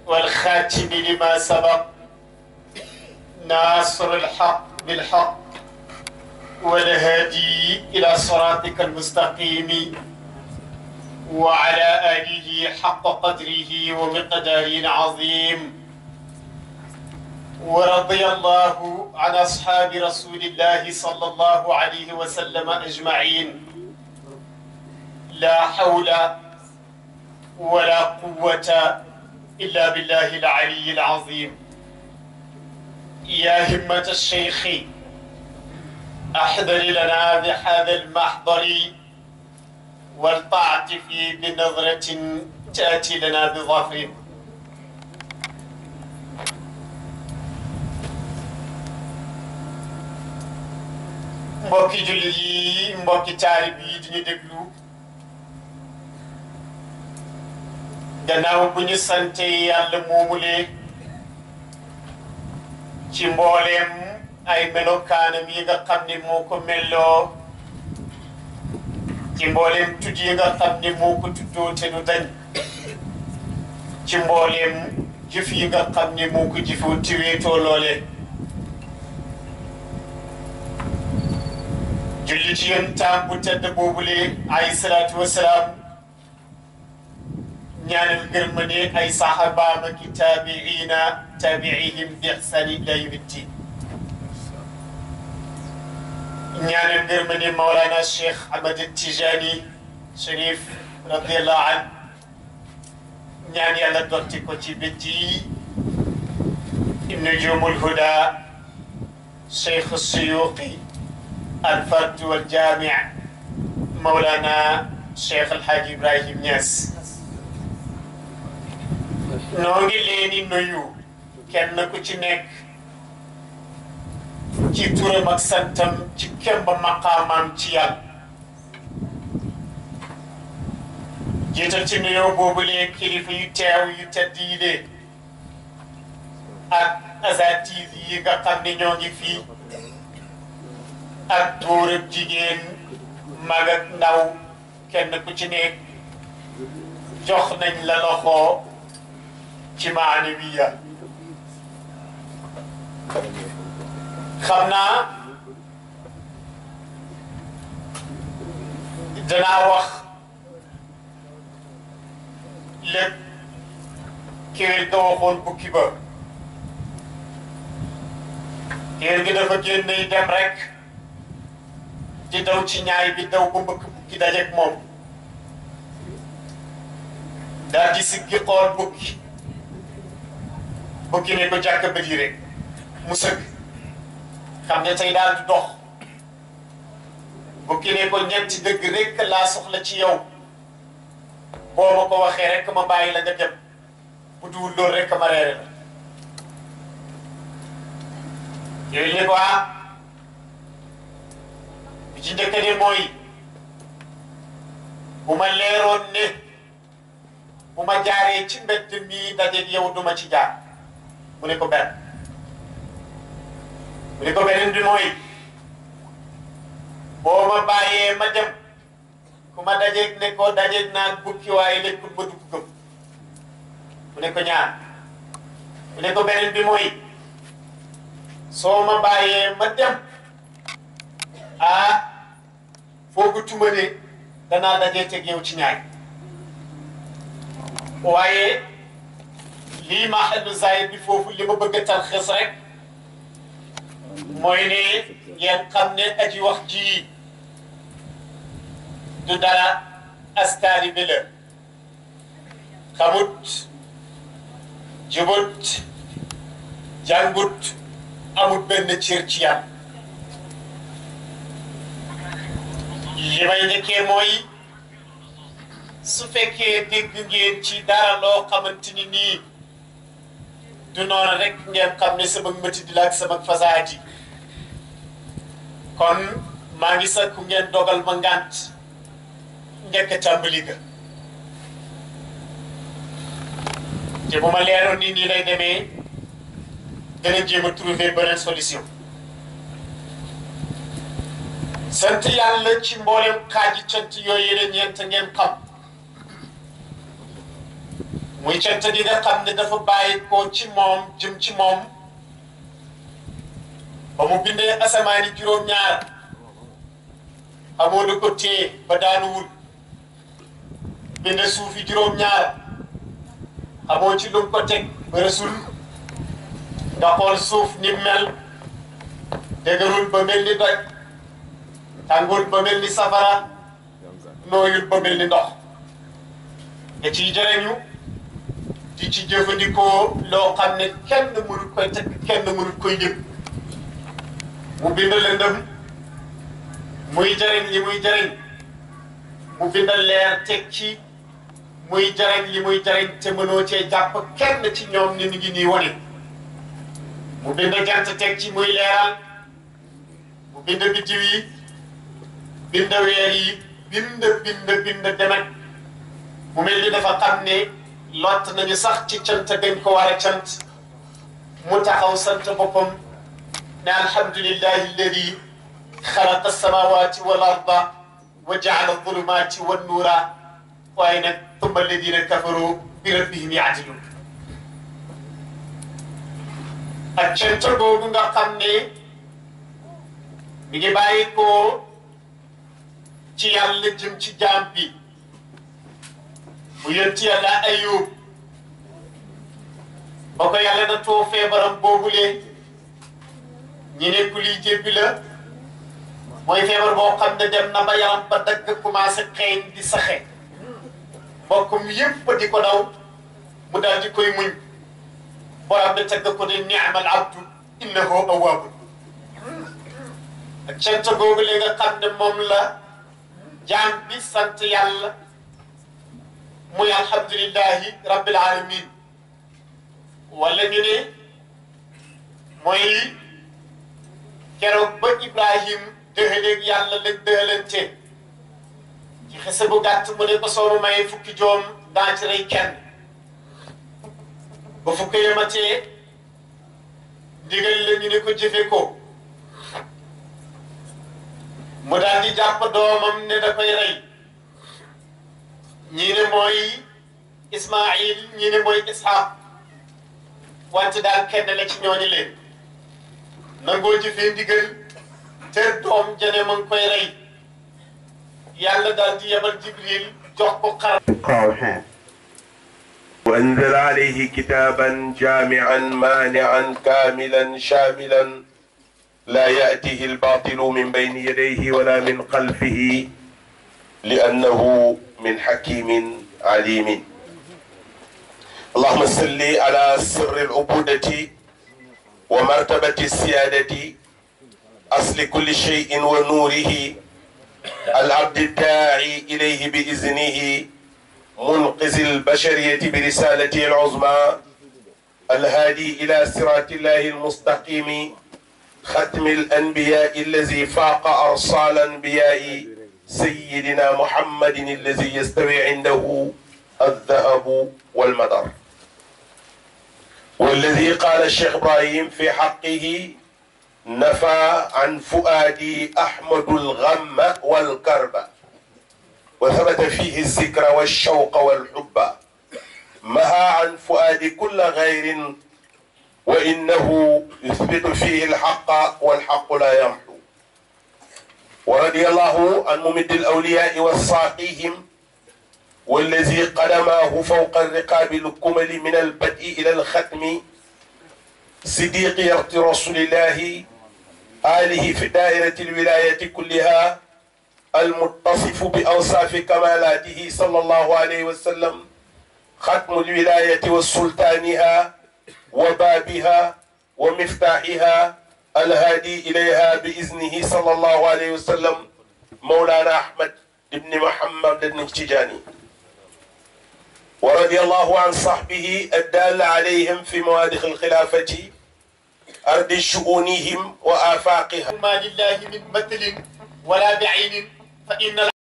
والخاتم لما سبق ناصر الحق بالحق والهادي إلى صراطك المستقيم وعلى آله حق قدره ومقداره عظيم. ورضي الله عن أصحاب رسول الله صلى الله عليه وسلم أجمعين. لا حول ولا قوة إلا بالله العلي العظيم. يا همة الشيخ أحضر لنا بهذا المحضر والتعطف بنظرة تأتي لنا بظفر. mbokki jullit yi mbokki taalibe yi di ñu déglu gannaaw bu ñu sante yàlla moomule ci mbooleem ay melokaanam yi nga xam ne moo ko melloo ci mbooleem tudd yi nga xam ne moo ko tuddoo te du dañ ci mbooleem jëf yi nga xam ne moo ko jëfoo te wéetoo loole julli ci yonentam bu tedd boobule alayhi salaatu wasalaam ñaanal gërmande ay saxaabaam ak taabiina taabiihim bi ihsaan ila yawmi ddin ñaanal gërmande Mawlana Cheikh Ahmad Tijani Cherif radiyallahu an ñaan yàlla dotti ko ci bëtti nujumul huda Cheikh Suyuqi الفرد والجامع مولانا الشيخ الحاج إبراهيم نياس نوغي ليني نيو كن كو ci nekk ci turam ak santam ci kemba maqaamam ci yàlla jiital ci nuyoo boobulee kilifa yu teew yu tedd yi de ak azatis yi nga xam ne ñoo ngi fii ak góor ak jigéen mag ak ndaw kenn ku ci nekk jox nañ la loxo ci maanawiya xam naa danaa wax lépp kéwél ga waxoon bukki ba kéwél gi dafa génn dem rek di daw ci ñaay bi daw ba mbëkk bukki dajeeg moom daal di siggi xool bukki bukki ne ko jàkk bët yi rek mu sëgg xam ne tey daal di dox bukki ne ko ñetti dëgg rek laa soxla ci yow boo ma ko waxee rek ma bàyyi la nga dem bu duwul loolu rek ma reere la yooyu ne ko ci njëkk ne mooy bu ma leeroon ne bu ma jaaree ci mbedd mi dajeeg yow duma ci jaar mu ne ko benn mu ne ko beneen bi mooy boo ma bàyyee ma dem ku ma dajeeg ne ko dajeeg naan bukki waaye lekkul ba dugg gëm mu ne ko ñaar mu ne ko beneen bi mooy soo ma bàyyee ma dem foogu tuma ne danaa dajee teg yow ci ñaay waaye lii ma xellu zahir bi foofu li ma bëgg a talxis rek mooy ne ngeen xam ne aji wax ji du dara astaari bi la xamut jubut jàngut amut benn cër ci yàlla li may njëkkee mooy su fekkee dégg ngeen ci dara loo xamante ni nii du noonu rek ngeen xam ne sama mëti di la ak sama fasaati kon maa ngi sakku ngeen dogal ma ngànt njëkk a tàmbali ga te bu ma leeroon ni nii lay demee dana jéem a trouver beneen solution sant yàlla ci mboolem xaaji cant yooyu yéen ñeent ngeen xam muy cant gi nga xam ne dafa bàyyi ko ci moom jëm ci moom ba mu bindee asamaani juróom-ñaar xamoo na ko téye ba daanuwul binde suufi juróom-ñaar xamoo ci lu ko teg ba rasul nga xool suuf ni mel dëgërul ba mel ni doj tàngul ba mel ni safara nooyul ba mel ni ndox nga ciy jëriñu di ci jëfandikoo loo xam ne kenn mënul koy teg kenn mënul koy yëg mu bind lëndëm muy jëriñ li muy jëriñ mu bind leer teg ci muy jëriñ li muy jëriñ te mënoo cee jàpp kenn ci ñoom ni ngi nii wane mu bind jant teg ci muy leeral mu bind biddiw yi bind weer yi bind demet mu mel ni dafa xam ne lott nañu sax ci cant gañ ko war a cant mu taxaw sant boppam ne alhamdulillahi alladi xalaqa alsamawati wal arda wa jaala alzulumati wannuura waaye nag tumma alladina kafaru bi rabbihim yaadilun ak cant googu nga xam ne mi ngi bàyyi ko ci yàlla jëm ci jaam bi mu yonent yàlla Ayub ba ko yàlla na too feebaram boobule ñi ne ku liy jébbi la mooy feebar boo xam ne dem na ba yaram ba dagg commencé xeeñ di saxe mbokkum yëpp di ko daw mu daal di koy muñ borom bi tagg ko ne ni'mal abdu innahu awwaabun ak cant googu li nga xam ne moom la jaam bi sant yàlla muy alhamdulillahi rabbil alamin wala ñu ne mooy keroog ba Ibrahim dëhaleeg yàlla lañ dëhalante ci xese bu gàtt mu ne ko soo ma mayee fukki joom daa ci rey kenn ba fukki yematee ndigal la ñu ne ko jëfe ko mu daal di jàpp doomam ne da koy rey ñii ne mooy Ismaïl ñii ne mooy Ishaq wante daal kenn la ci ñooñu leen nangoo jëfee ndigal te doom jane ma ngi koy rey yàlla daal di yebal Jibril jox ko xar وأنزل عليه كتابا جامعا مانعا كاملا شاملا لا يأتيه الباطل من بين يديه ولا من خلفه لأنه من حكيم عليم اللهم صل على سر العبودة ومرتبة السيادة أصل كل شيء ونوره العبد الداعي إليه بإذنه منقذ البشرية برسالته العظمى الهادي إلى صراط الله المستقيم ختم الأنبياء الذي فاق أرسال الأنبياء سيدنا محمد الذي يستوي عنده الذهب والمدر والذي قال الشيخ إبراهيم في حقه نفى عن فؤادي أحمد الغم والكرب وثبت فيه الذكر والشوق والحب مها عن فؤاد كل غير وإنه يثبت فيه الحق والحق لا يمحو ورضي الله عن ممد الأولياء والساقيهم والذي قدماه فوق الرقاب الكمل من البدء إلى الختم صديق رسول الله آله في دائرة الولاية كلها المتصف بأوصاف كمالاته صلى الله عليه وسلم ختم الولاية والسلطانها وبابها ومفتاحها الهادي إليها بإذنه صلى الله عليه وسلم مولانا أحمد بن محمد التجاني ورضي الله عن صحبه الدال عليهم في موادخ الخلافة أرض شؤونهم وآفاقها ما لله من مثل ولا بعين فإن